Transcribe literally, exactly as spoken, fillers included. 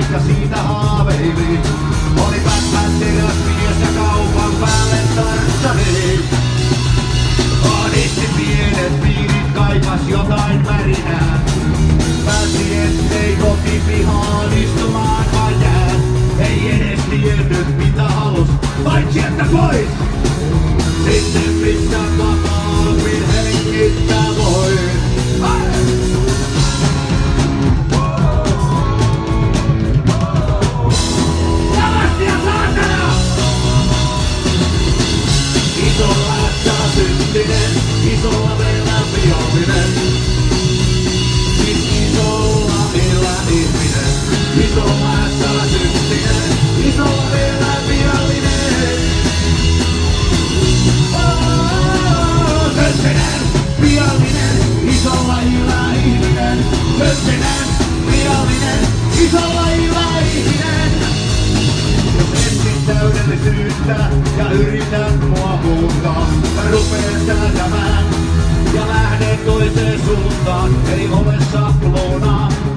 ja siitä haaveili. Oli pätpättiräs mies ja kaupan päälle tartsani. Ahdisti pienet piirit, kaipas jotain värinää. Pääsi ettei kotipihaan istumaan vaan jää. Ei edes tiennyt mitä halus, vain sieltä pois. Sinne missä vapaammin hengittää voi. Lavastia saatana! Isolla ässää syntinen, isolla meillä vihollinen. Siis isolla elää ihminen, isolla ässää syntinen, isolla meillä vihollinen. Söntinen, vihollinen, isolla elää ihminen. Söntinen, vihollinen, isolla elää ihminen. Jos etsit täydellisyyttä ja yrität mua muuttaa, mä rupeen säätämään ja lähden toiseen suuntaan. Ei ole sapluunaa.